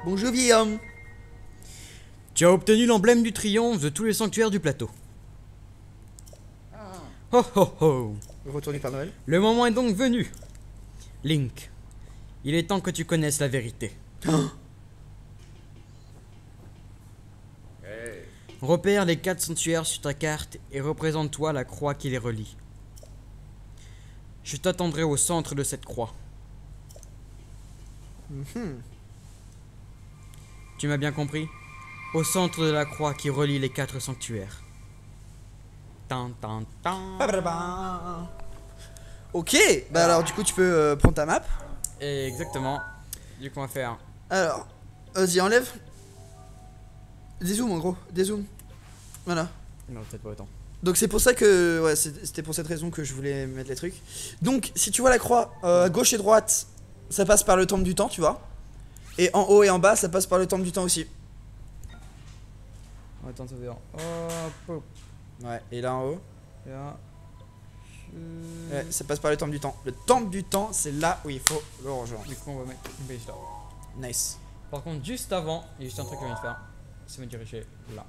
Bonjour vieil homme. Tu as obtenu l'emblème du triomphe de tous les sanctuaires du plateau. Ho ho ho. Retour du Père Noël. Le moment est donc venu. Link, il est temps que tu connaisses la vérité. Repère les 4 sanctuaires sur ta carte et représente-toi la croix qui les relie. Je t'attendrai au centre de cette croix. Tu m'as bien compris? Au centre de la croix qui relie les 4 sanctuaires. Tan, tan, tan. Ok, bah alors du coup tu peux prendre ta map. Exactement. Du coup on va faire. Alors, vas-y enlève. Dézoom en gros, dézoom. Voilà. Non, peut-être pas autant. Donc c'est pour ça que, ouais, c'était pour cette raison que je voulais mettre les trucs. Donc si tu vois la croix, à gauche et droite, ça passe par le temple du temps, tu vois. Et en haut et en bas, ça passe par le temple du temps aussi. Attends, ça veut dire. Hop. Ouais, et là en haut, Et là. ouais, ça passe par le temple du temps. Le temple du temps, c'est là où il faut le rejoindre. Du coup, on va mettre une base là. Nice. Par contre, juste avant, il y a juste un truc que je viens de faire. C'est me diriger là.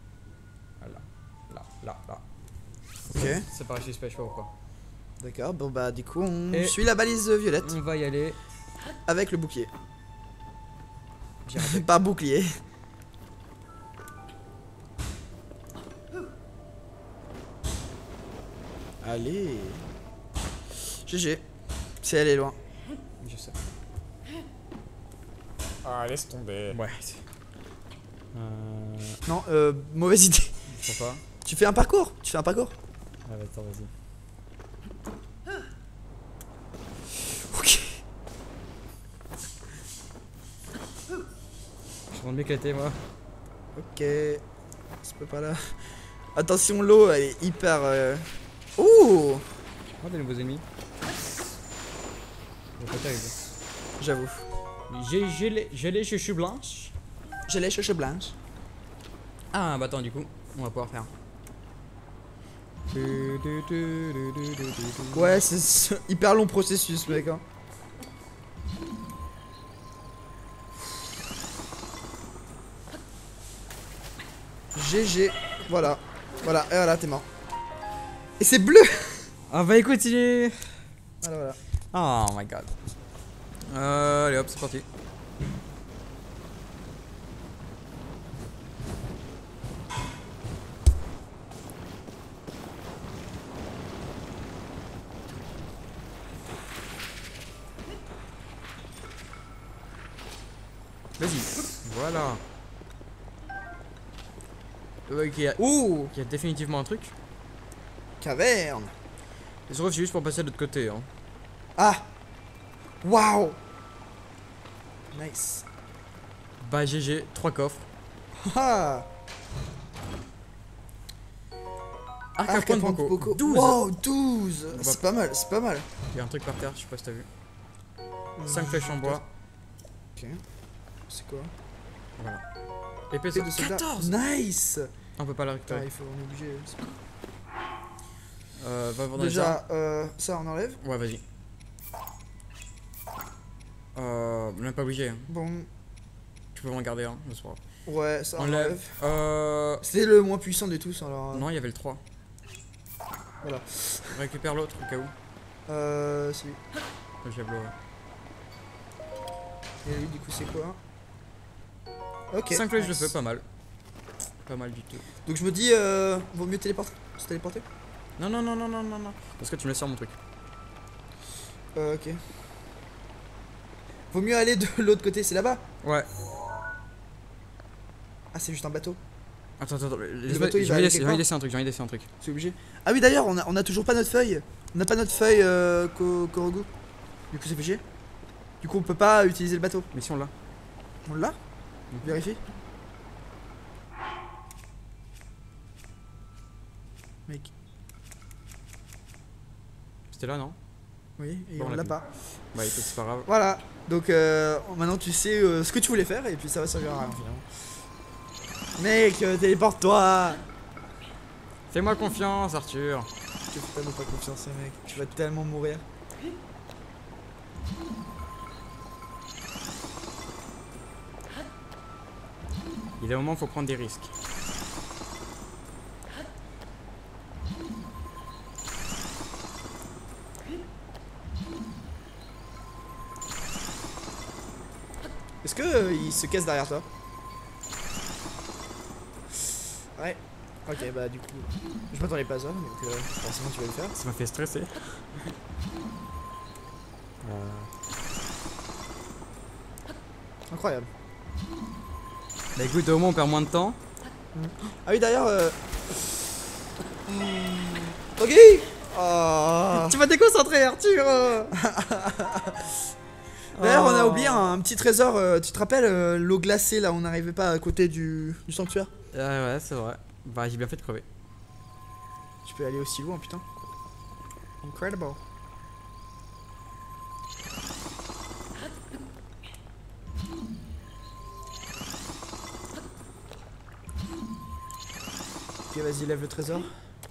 Là. Ok, C'est pas suspect, je sais pas pourquoi. d'accord. Bon bah du coup, on Et- suit la balise violette On va y aller. avec le bouclier. J'ai raté. Pas bouclier. Allez. GG. C'est aller loin. Je sais. Ah, laisse tomber. Ouais. Non, mauvaise idée. Pourquoi? Tu fais un parcours. Tu fais un parcours. Ah, bah, attends, vas-y. Ok. Je suis en train de m'éclater, moi. Ok. C'est pas là. Attention, l'eau, elle est hyper. Ouh. Oh, des nouveaux ennemis. C'est pas terrible. J'avoue. J'ai les chouchous blanches. J'ai les cheveux blanches. Ah, bah attends, du coup, on va pouvoir faire. Ouais, c'est hyper long processus, mec. Hein. GG. Voilà. Voilà, et voilà, t'es mort. Et c'est bleu. Ah, bah écoute, il est. Voilà, voilà. Oh my god. Allez hop, c'est parti. Vas-y. Voilà. Ok, Ouh. il y a définitivement un truc. Caverne. Je trouve juste pour passer de l'autre côté. Hein. Ah. Waouh. Nice. Bah GG, 3 coffres. Ah. Arc à Arc point à de point de Poco. Poco. 12. Wow, 12. On va- C'est pas mal, c'est pas mal. Il y a un truc par terre, je sais pas si t'as vu. 5 flèches en bois. Ok. C'est quoi? Voilà. Épée Épée de soldat. 14. Nice. On peut pas la Attends, récupérer. il faut, on est obligé. Va voir dans les Déjà, ça on enlève. armes. Ouais, vas-y. Même pas obligé. Hein. Bon, Tu peux m'en garder un, c'est pas grave. ouais, ça on Enlève. enlève. C'est le moins puissant de tous, alors. Non, il y avait le 3. Voilà. Récupère l'autre au cas où. C'est lui. Le javelot, ouais. Et lui, du coup, c'est quoi? Ok. 5 flèches de nice. feu, pas mal. Pas mal du tout. Donc je me dis, vaut mieux téléporter. Se téléporter. Non. Parce que tu me laisses sur mon truc. Ok. Vaut mieux aller de l'autre côté, c'est là-bas. Ouais. Ah, c'est juste un bateau. Attends. Le bateau, il J'ai va envie aller de quelque laisser un truc, C'est obligé. Ah oui, d'ailleurs, on a toujours pas notre feuille. On n'a pas notre feuille Korogu. Du coup, ça fait chier. Du coup, on peut pas utiliser le bateau. Mais si on l'a. On l'a? Vérifie. Mec. C'était là, non? Oui, et Bon, on on l'a l'a plus. pas. Bah écoute, c'est pas grave. Voilà. Donc maintenant tu sais ce que tu voulais faire et puis ça va servir à rien finalement. Mec, téléporte-toi. Fais-moi confiance, Arthur. Je te fais tellement pas confiance, mec. Tu vas tellement mourir. y a des moments où il faut prendre des risques. Est-ce que il se casse derrière toi? Ouais. Ok, bah du coup, je m'attendais pas à ça, donc forcément tu vas le faire. Ça m'a fait stresser. Incroyable. Bah écoute, au moins on perd moins de temps. Ah oui, d'ailleurs. Ok. Oh. Tu m'as déconcentré, Arthur. D'ailleurs, on a oublié un petit trésor. Tu te rappelles l'eau glacée là, on n'arrivait pas à côté du sanctuaire. Ouais, c'est vrai. Bah j'ai bien fait de crever. Tu peux aller aussi loin, putain. Incredible. Ok, vas-y, lève le trésor.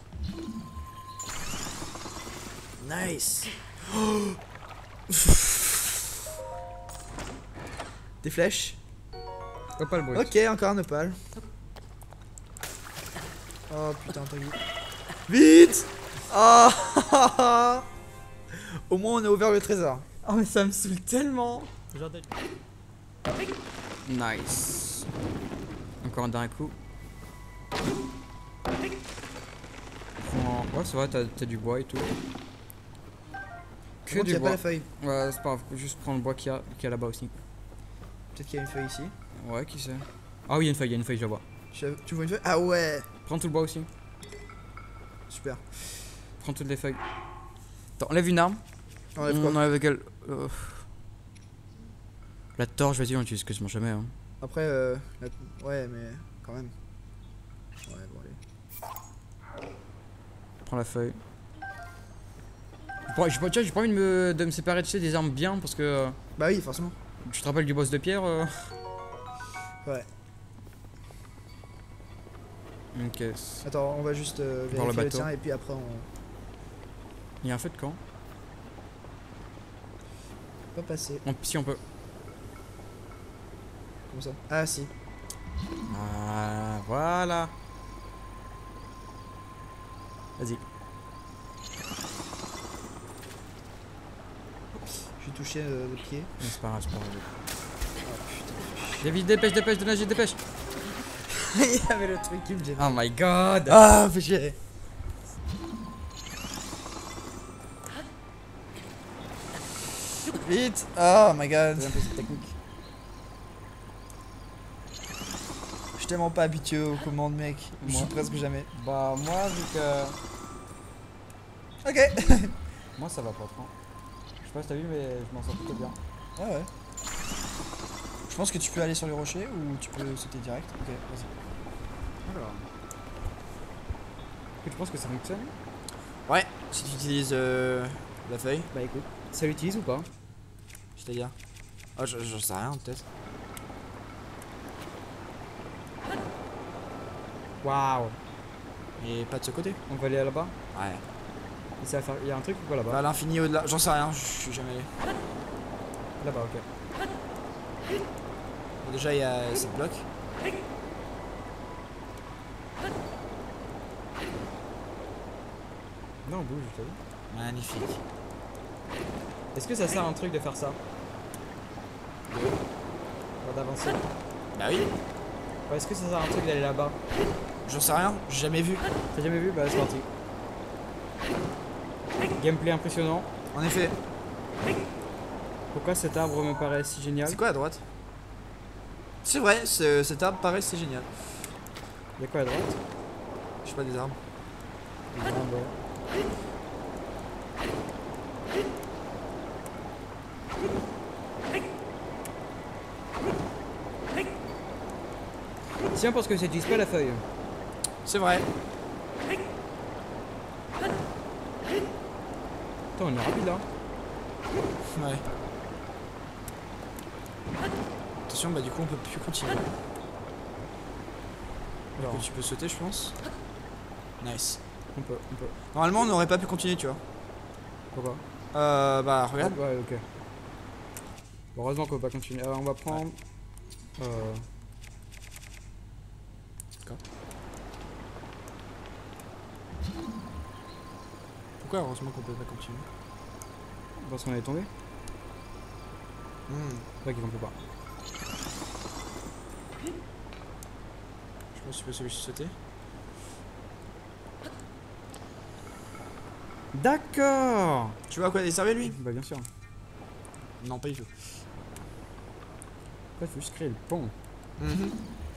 Nice. Oh. Des flèches. Opal brut. Ok, encore un opale. Oh putain, t'as vu. Vite. Oh. Au moins on a ouvert le trésor. Oh mais ça me saoule tellement. Nice. Encore un dernier coup. Ouais c'est vrai, t'as du bois et tout. Que Que du y a pas bois. la feuille. Ouais c'est pas grave, juste prendre le bois qu'il y a là-bas aussi. Peut-être qu'il y a une feuille ici. Ouais qui sait. Ah oui il y a une feuille, je la vois. Tu vois une feuille? Ah ouais. Prends tout le bois aussi. Super. Prends toutes les feuilles. Attends, enlève une arme. Enlève quoi? On enlève quelle La torche, vas-y on l'utilise quasiment jamais hein. Après ouais mais quand même. Ouais bon allez. Prends la feuille. J'ai pas envie de me séparer de des armes bien parce que Bah oui forcément. tu te rappelles du boss de pierre Ouais. Ok. Attends, on va juste Voir le vérifier le bateau. tien et puis après on Il y a un feu de camp. peut pas passer. Si on peut. Comme ça. Ah si. Ah, voilà. Vas-y. J'ai touché le pied. Mais c'est pas grave, c'est pas grave. Oh putain. David, dépêche de nager, dépêche. Il y avait le truc qui me gênait. Oh my god. Ah, fais chier. Vite. Oh my god. C'est un peu cette technique. Je suis tellement pas habitué aux commandes, mec. Je Moi. suis presque jamais. Bah moi vu que Ok. moi ça va pas trop. Je sais pas si t'as vu mais je m'en sors plutôt bien. Ouais, ouais. Je pense que tu peux aller sur les rochers ou tu peux sauter direct. Ok, vas-y. Alors. Tu penses que ça fonctionne? Ouais, si tu utilises la feuille, Bah écoute, ça l'utilise ou pas? c'est-à-dire. Oh, j'en sais rien, peut-être. Waouh. Et pas de ce côté. On va aller là-bas. Ouais. Et ça va faire... Il y a un truc ou pas là-bas? Bah, à l'infini au-delà. J'en sais rien, je suis jamais allé. Là-bas, ok. Bon, déjà, il y a cette bloc. Non, on bouge, je t'ai dit. Magnifique. Est-ce que ça sert à un truc de faire ça? D'avancer. Bah oui. Ouais, est-ce que ça sert à un truc d'aller là-bas? J'en sais rien, j'ai jamais vu. T'as jamais vu? Bah c'est parti. Gameplay impressionnant. En effet. Pourquoi cet arbre me paraît si génial? C'est quoi à droite? C'est vrai, cet arbre paraît c'est génial. Y'a quoi à droite? Je sais pas, des arbres. Des arbres, ouais. Tiens, parce que ça utilise pas la feuille. C'est vrai. Attends, on est rapide là. Ouais. Attention, bah du coup on peut plus continuer. Alors, Tu peux sauter, je pense. Nice. on peut. Normalement on n'aurait pas pu continuer, tu vois. Pourquoi? Bah regarde. Ouais, ok. Bon, heureusement qu'on va pas continuer. Alors, on va prendre. D'accord. Pourquoi heureusement qu'on peut pas continuer? Parce qu'on est tombé. Hmm. C'est vrai qu'on peut pas. Je pense que tu peux juste sauter. D'accord. Tu vois à quoi il servait lui? Bah bien sûr. Non, pas du tout. Après, faut juste créer le pont. Mhm.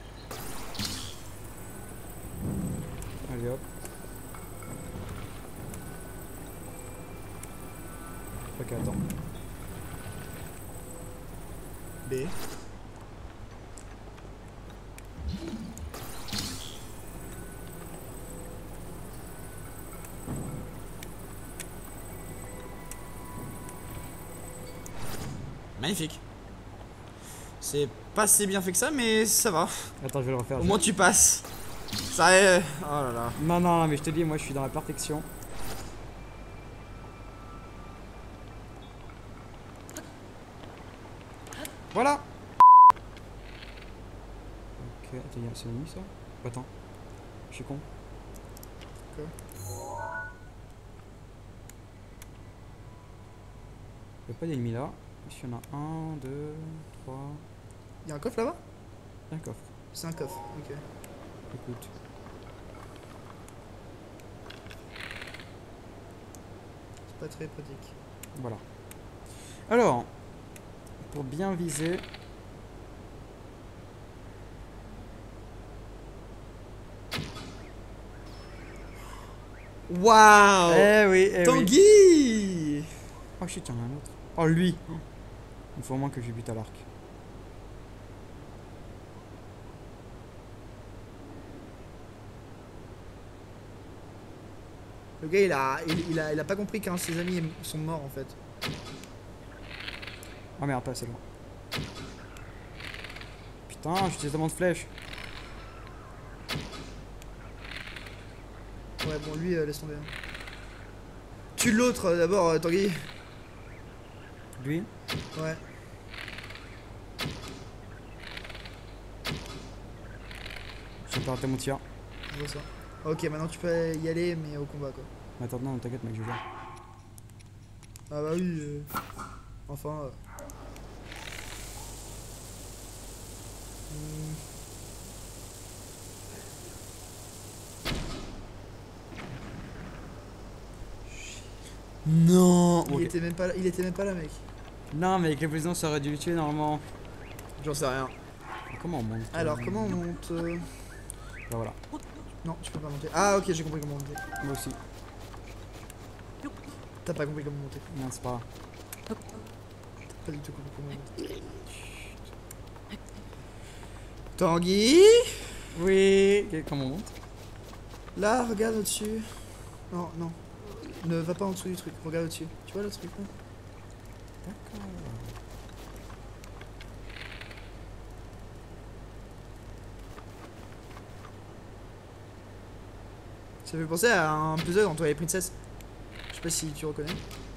Allez hop. Ok, attends. B. Magnifique. C'est pas si bien fait que ça, mais ça va. Attends, je vais le refaire. Au moins tu passes. Ça est. Oh là là. Non, non, non, mais je te dis, moi je suis dans la perfection. Voilà. Ok, attends, c'est ennemi ça? Attends, je suis con. Quoi? Il n'y a pas d'ennemis là. Ici, il y en a 1, 2, 3. Y'a un coffre là-bas? Un coffre. C'est un coffre, ok. Écoute. C'est pas très pratique. Voilà. Alors, pour bien viser. Waouh! Eh oui, eh oui. Tanguy! Oh shit, il y en a un autre. Oh lui. Il faut au moins que je bute à l'arc. Le gars il a pas compris qu'un de ses amis sont morts en fait. Oh merde, pas assez loin. Putain, j'utilise tellement de flèches. Ouais bon lui laisse tomber. Tue l'autre d'abord Tanguy. Lui. Ouais. J'ai pas raté mon tir. Je vois ça. Ok maintenant tu peux y aller mais au combat quoi. Mais attends, non, t'inquiète mec, je viens. Ah bah oui. Enfin. Non. Il était même pas là, mec. Non, mais avec l'explosion, ça aurait dû le tuer normalement. J'en sais rien. Comment on monte? Alors comment on monte Bah voilà. Non tu peux pas monter. Ah ok j'ai compris comment monter. Moi aussi. T'as pas compris comment monter. Non, c'est pas grave. Pas du tout compris comment monter. Tanguy. Oui. Comment on monte? Là regarde au-dessus. Non non. Ne va pas en dessous du truc, regarde au-dessus. Tu vois le truc là? D'accord. Ça fait penser à un puzzle entre les princesses. Je sais pas si tu reconnais.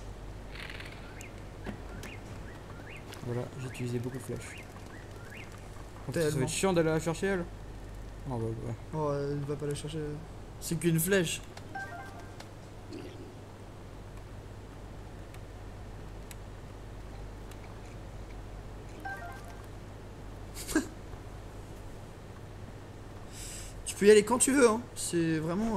Voilà, j'ai utilisé beaucoup de flèches. Ça va Tellement. être chiant d'aller la chercher elle. Oh bah ouais. Oh, elle va pas la chercher. C'est qu'une flèche. Tu peux y aller quand tu veux, hein. C'est vraiment.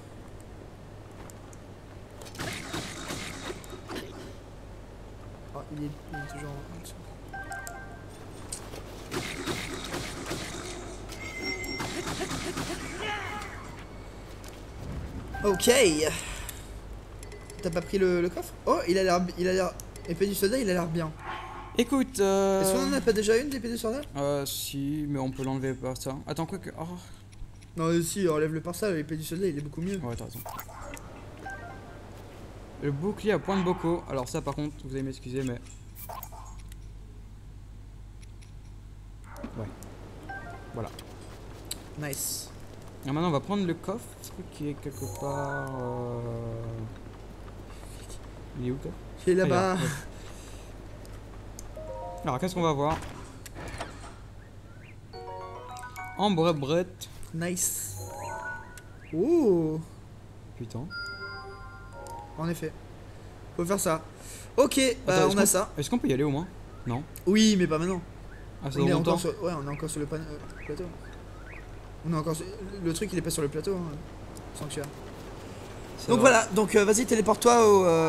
Ah, il est toujours en dessous. Ok. T'as pas pris le coffre? Oh, il a l'air. Épée du soldat, il a l'air bien. Écoute, Est-ce qu'on en a pas déjà une d'épée du soldat? si, mais on peut l'enlever par ça. Attends, quoi que. Oh. Non, si, enlève-le par ça, l'épée du soldat, il est beaucoup mieux. Ouais, t'as raison. Le bouclier à point de bocaux. Alors, ça, par contre, vous allez m'excuser, mais. Ouais. Voilà. Nice. Alors maintenant, on va prendre le coffre qui est quelque part. Il est où, toi? Il est là-bas. Ah, il est là, ouais. Alors, qu'est-ce qu'on va voir? Ambre brette. Nice. Oh. Putain. En effet. Faut faire ça. Ok, bah Attends, on a ça. Est-ce qu'on peut y aller au moins? Non. Oui, mais pas maintenant. Ah, c'est On dans est longtemps. encore sur... Ouais, on est encore sur le plateau. On est encore sur... Le truc il est pas sur le plateau, hein. Sanctuaire. Ça Donc va. voilà, donc vas-y téléporte-toi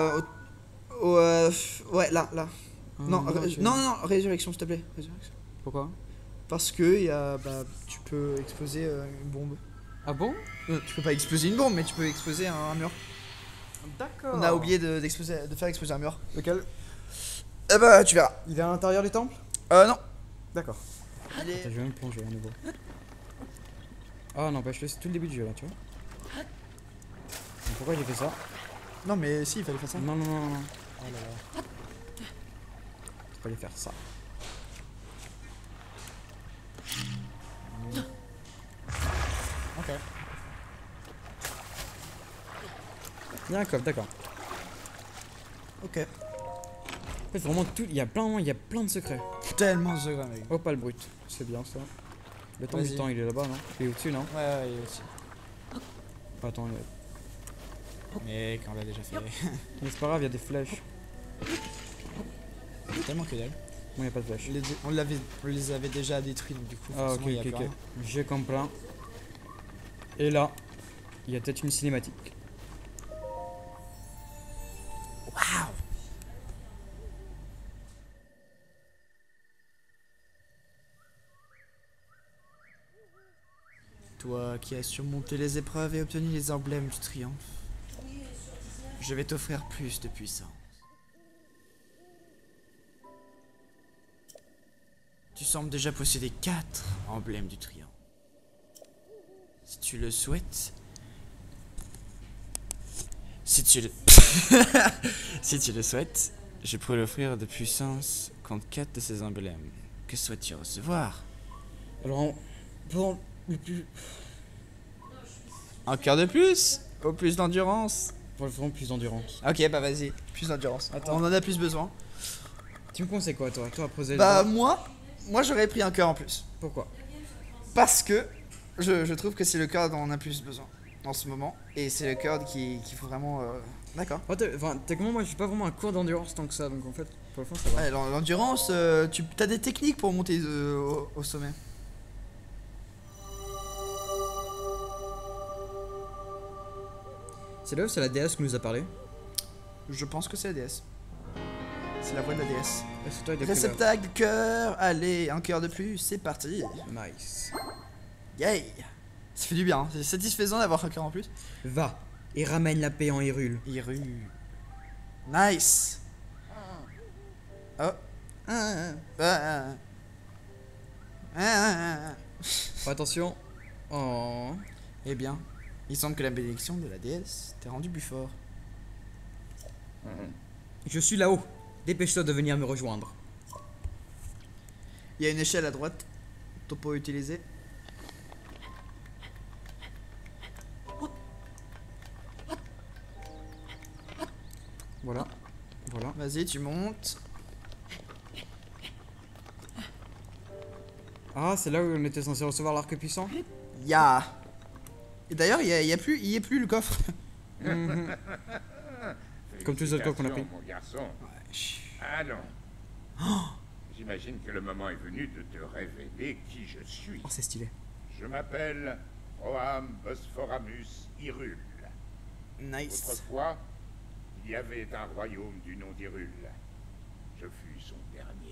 ouais, là. Non, non, résurrection s'il te plaît. Résurrection. Pourquoi? Parce que tu peux exploser une bombe. Ah bon? Tu peux pas exploser une bombe, mais tu peux exploser un mur. D'accord. On a oublié de faire exploser un mur. Lequel? Eh bah tu verras. Il est à l'intérieur du temple? Non. D'accord. Il est... Attends, je vais même plonger à nouveau. Ah non, bah je laisse tout le début du jeu là, tu vois. Donc, pourquoi j'ai fait ça? Non mais si, il fallait faire ça. Non. Oh là là. Il fallait faire ça. Ok. Il y a un coffre, d'accord. Ok. En fait, vraiment tout. Il y a plein de secrets. Tellement de secrets, mec. Oh, pas le brut. C'est bien ça. Le temps Vas-y. du temps, il est là-bas, non? Il est au-dessus, non? Ouais, il est aussi. Attends, Mec, on l'a déjà fait. mais c'est pas grave, il y a des flèches. Tellement que dalle. Bon, il n'y a pas de flèches. On les avait déjà détruits, donc du coup, Ah, ok, forcément, il y a plus ok. rien. J'ai compris. Et là, il y a peut-être une cinématique. Waouh. Toi qui as surmonté les épreuves et obtenu les emblèmes du triomphe, je vais t'offrir plus de puissance. Tu sembles déjà posséder 4 emblèmes du triomphe. Si tu le souhaites... Si tu le... si tu le souhaites, je pourrais l'offrir de puissance contre 4 de ces emblèmes. Que souhaites-tu recevoir? Alors, pour le plus. Encore de plus? Au plus d'endurance? Pour le fond, plus d'endurance. Ok, bah vas-y, plus d'endurance. Attends. On en a plus besoin. Tu me conseilles quoi, toi? Toi, après Zelda? Bah moi j'aurais pris un cœur en plus. Pourquoi? Parce que je trouve que c'est le cœur dont on a plus besoin en ce moment. Et c'est le cœur qu'il faut vraiment... D'accord. Oh, t'es comment? Moi, je suis pas vraiment un cours d'endurance tant que ça, donc en fait, pour le fond, ça va. Ouais, l'endurance, tu as des techniques pour monter au sommet. C'est là où c'est la déesse qui nous a parlé? Je pense que c'est la déesse. C'est la voix de la déesse. Est-ce que toi, il a pris Réceptacle, cœur, allez, un cœur de plus, c'est parti. Nice. Yay. Ça fait du bien, hein. C'est satisfaisant d'avoir un cœur en plus. Va et ramène la paix en Hyrule. Hyrule. Nice. Oh. Fais attention. Oh. Eh bien, il semble que la bénédiction de la déesse t'ait rendu plus fort. Je suis là-haut. Dépêche-toi de venir me rejoindre. Il y a une échelle à droite. Topo utilisé. Voilà. Voilà. Vas-y, tu montes. Ah, c'est là où on était censé recevoir l'arc puissant? Ya. Et d'ailleurs, il y est plus le coffre. Comme tous les autres coffres qu'on a pris. Mon garçon. Allons. J'imagine que le moment est venu de te révéler qui je suis. Oh, c'est stylé. Je m'appelle Roham Bosphoramus Hyrule. Nice. Autrefois, il y avait un royaume du nom d'Hyrule. Je fus son dernier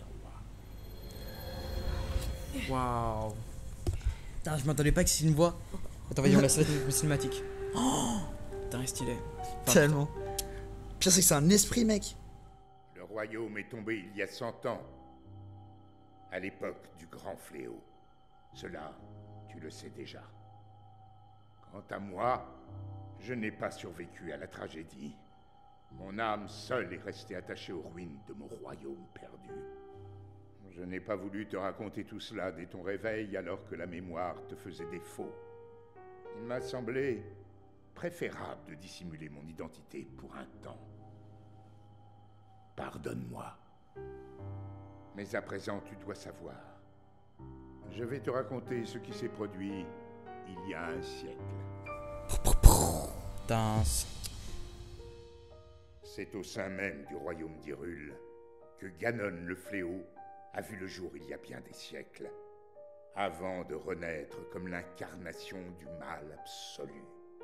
roi. Waouh. Putain, je m'attendais pas que c'est une voix. Attends, vas-y, on laisse la cinématique. Oh, putain, stylé. Tellement. Pire, c'est que c'est un esprit, mec. Le royaume est tombé il y a 100 ans. À l'époque du grand fléau. Cela, tu le sais déjà. Quant à moi, je n'ai pas survécu à la tragédie. Mon âme seule est restée attachée aux ruines de mon royaume perdu. Je n'ai pas voulu te raconter tout cela dès ton réveil alors que la mémoire te faisait défaut. Il m'a semblé préférable de dissimuler mon identité pour un temps. Pardonne-moi. Mais à présent, tu dois savoir. Je vais te raconter ce qui s'est produit il y a un siècle. Danse. C'est au sein même du royaume d'Hyrule que Ganon le Fléau a vu le jour il y a bien des siècles, avant de renaître comme l'incarnation du mal absolu.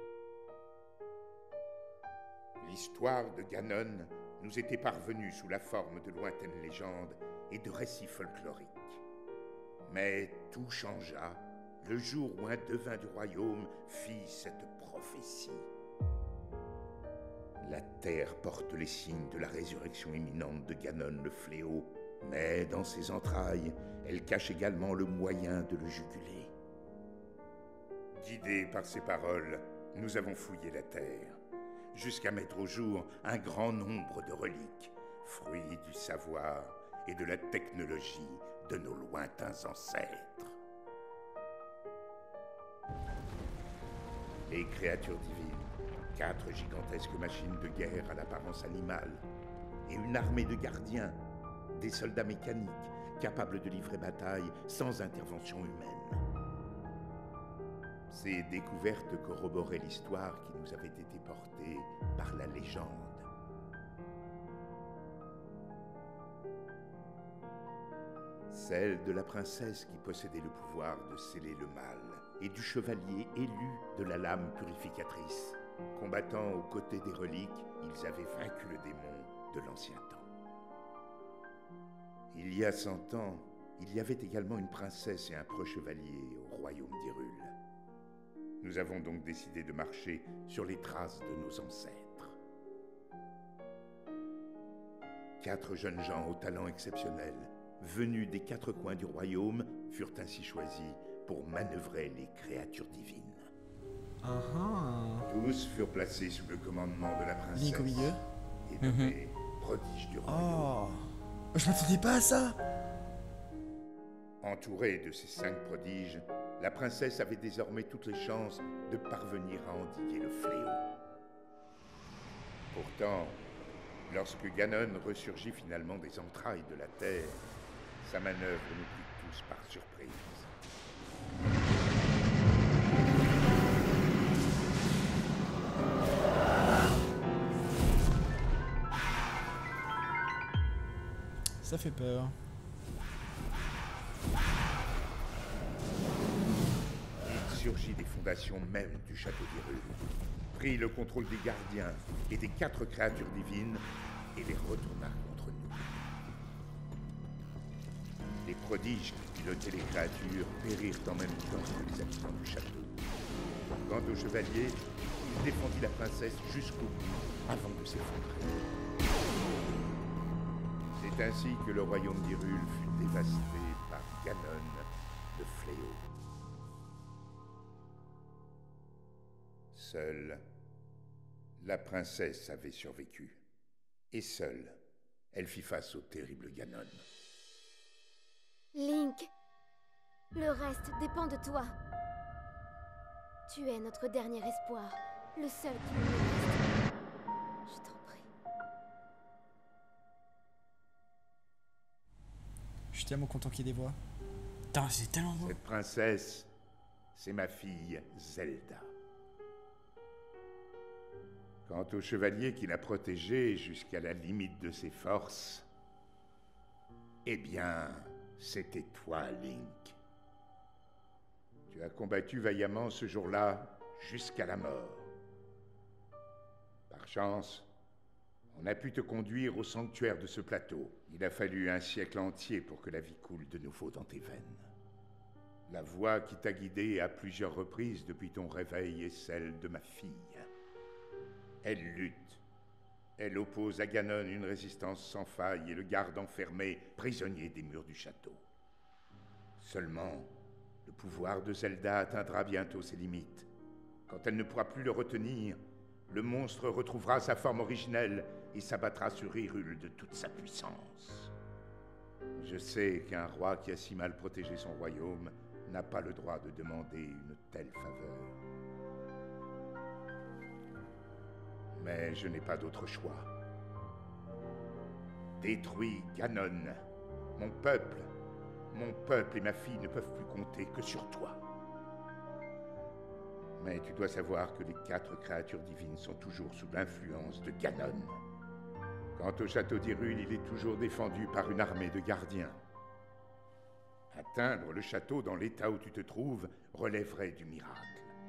L'histoire de Ganon nous était parvenue sous la forme de lointaines légendes et de récits folkloriques. Mais tout changea le jour où un devin du royaume fit cette prophétie. La terre porte les signes de la résurrection imminente de Ganon le Fléau, mais dans ses entrailles, elle cache également le moyen de le juguler. Guidés par ces paroles, nous avons fouillé la terre, jusqu'à mettre au jour un grand nombre de reliques, fruits du savoir et de la technologie de nos lointains ancêtres. Les créatures divines, 4 gigantesques machines de guerre à l'apparence animale, et une armée de gardiens, des soldats mécaniques capables de livrer bataille sans intervention humaine. Ces découvertes corroboraient l'histoire qui nous avait été portée par la légende. Celle de la princesse qui possédait le pouvoir de sceller le mal, et du chevalier élu de la lame purificatrice. Combattant aux côtés des reliques, ils avaient vaincu le démon de l'ancien temps. Il y a 100 ans, il y avait également une princesse et un preux-chevalier au royaume d'Hyrule. Nous avons donc décidé de marcher sur les traces de nos ancêtres. 4 jeunes gens au talent exceptionnel, venus des 4 coins du royaume, furent ainsi choisis pour manœuvrer les créatures divines. Tous furent placés sous le commandement de la princesse. Link au milieu. Et nommés prodiges du royaume. Oh, je m'attendais pas à ça. Entourée de ces 5 prodiges, la princesse avait désormais toutes les chances de parvenir à endiguer le fléau. Pourtant, lorsque Ganon ressurgit finalement des entrailles de la terre, sa manœuvre nous prit tous par surprise. Ça fait peur. Il surgit des fondations même du château d'Hyrule, prit le contrôle des gardiens et des 4 créatures divines et les retourna contre nous. Les prodiges qui pilotaient les créatures périrent en même temps que les habitants du château. Quant au chevalier, il défendit la princesse jusqu'au bout avant de s'effondrer. C'est ainsi que le royaume d'Hyrule fut dévasté par Ganon le Fléau. Seule, la princesse avait survécu. Et seule, elle fit face au terrible Ganon. Link, le reste dépend de toi. Tu es notre dernier espoir, le seul qui nous reste. Je t'en prie. Je suis tellement content qu'il y ait des voix. Putain, c'est tellement beau. Cette princesse, c'est ma fille Zelda. Quant au chevalier qui l'a protégée jusqu'à la limite de ses forces, eh bien, c'était toi, Link. Tu as combattu vaillamment ce jour-là jusqu'à la mort. Par chance, on a pu te conduire au sanctuaire de ce plateau. Il a fallu un siècle entier pour que la vie coule de nouveau dans tes veines. La voix qui t'a guidé à plusieurs reprises depuis ton réveil est celle de ma fille. Elle lutte. Elle oppose à Ganon une résistance sans faille et le garde enfermé, prisonnier des murs du château. Seulement, le pouvoir de Zelda atteindra bientôt ses limites. Quand elle ne pourra plus le retenir, le monstre retrouvera sa forme originelle et s'abattra sur Hyrule de toute sa puissance. Je sais qu'un roi qui a si mal protégé son royaume n'a pas le droit de demander une telle faveur. Mais je n'ai pas d'autre choix. Détruis Ganon. Mon peuple et ma fille ne peuvent plus compter que sur toi. Mais tu dois savoir que les 4 créatures divines sont toujours sous l'influence de Ganon. Quant au château d'Hyrule, il est toujours défendu par une armée de gardiens. Atteindre le château dans l'état où tu te trouves relèverait du miracle.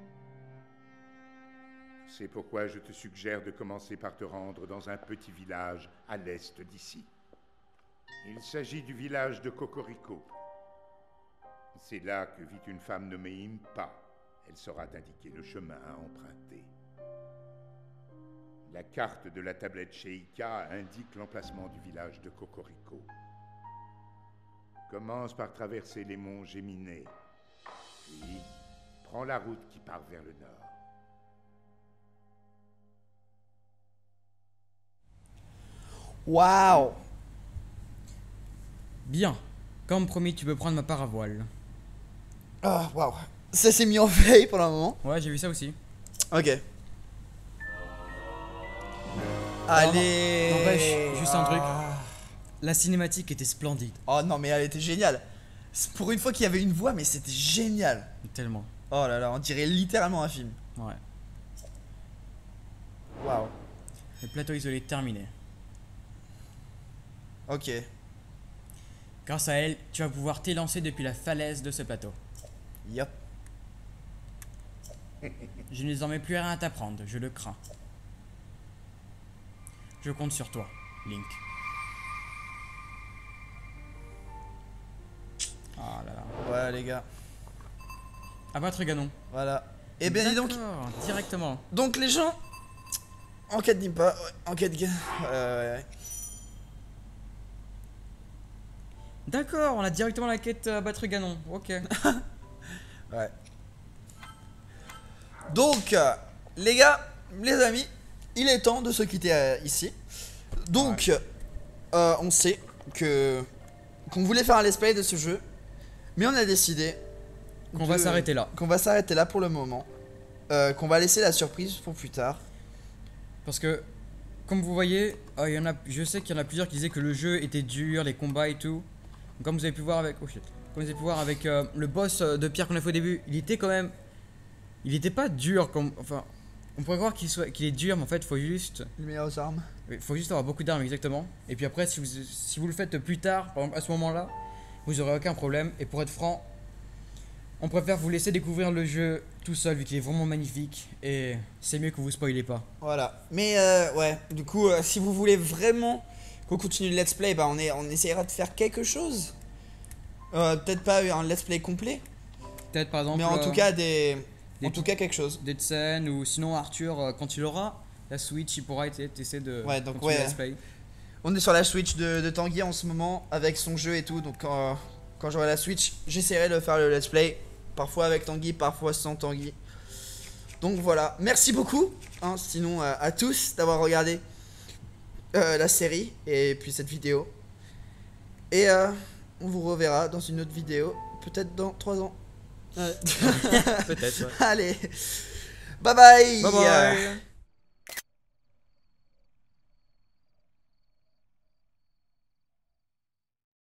C'est pourquoi je te suggère de commencer par te rendre dans un petit village à l'est d'ici. Il s'agit du village de Cocorico. C'est là que vit une femme nommée Impa. Elle saura t'indiquer le chemin à emprunter. La carte de la tablette Sheikah indique l'emplacement du village de Cocorico. Commence par traverser les monts Géminées, puis prends la route qui part vers le nord. Waouh. Bien. Comme promis, tu peux prendre ma part à voile. Ah, waouh. Ça s'est mis en veille pendant un moment. Ouais, j'ai vu ça aussi. Ok. Allez. N'empêche, juste un truc. Ah. La cinématique était splendide. Oh non, mais elle était géniale. Pour une fois qu'il y avait une voix, mais c'était génial. Tellement. Oh là là, on dirait littéralement un film. Ouais. Waouh. Le plateau isolé terminé. Ok. Grâce à elle, tu vas pouvoir t'élancer depuis la falaise de ce plateau. Yup. Je n'ai désormais plus rien à t'apprendre, je le crains. Je compte sur toi, Link. Ah là là. Ouais, les gars. Abattre Ganon. Voilà. Et bien, dis donc. D'accord, directement. Donc, les gens. Enquête d'Impa. Ouais, enquête. Ouais. D'accord, on a directement la quête abattre Ganon. Ok. Ouais. Donc, les gars, les amis, il est temps de se quitter ici. Donc, on sait qu'on voulait faire un let's play de ce jeu, mais on a décidé Qu'on va s'arrêter là. Qu'on va s'arrêter là pour le moment. Qu'on va laisser la surprise pour plus tard. Parce que, comme vous voyez, je sais qu'il y en a plusieurs qui disaient que le jeu était dur, les combats et tout. Comme vous avez pu voir avec, le boss de pierre qu'on a fait au début, il était quand même, il était pas dur comme, enfin, on pourrait croire qu'il est dur, mais en fait, faut juste Les meilleures armes. avoir beaucoup d'armes exactement. Et puis après, si vous le faites plus tard, par exemple à ce moment-là, vous aurez aucun problème. Et pour être franc, on préfère vous laisser découvrir le jeu tout seul vu qu'il est vraiment magnifique. Et c'est mieux que vous spoilez pas. Voilà. Mais ouais, du coup, si vous voulez vraiment qu'on continue le let's play, bah on essaiera de faire quelque chose. Peut-être pas un let's play complet, Peut-être par exemple. mais en tout cas quelque chose. Des scènes ou sinon Arthur quand il aura la Switch il pourra essayer de Ouais, donc continuer ouais. le let's play. On est sur la Switch de Tanguy en ce moment avec son jeu et tout, donc quand j'aurai la Switch, j'essaierai de faire le let's play, parfois avec Tanguy, parfois sans Tanguy. Donc voilà, merci beaucoup, hein, sinon à tous d'avoir regardé la série et puis cette vidéo. Et on vous reverra dans une autre vidéo, peut-être dans 3 ans. Ouais. Peut-être, ouais. Allez, bye bye. Bye bye.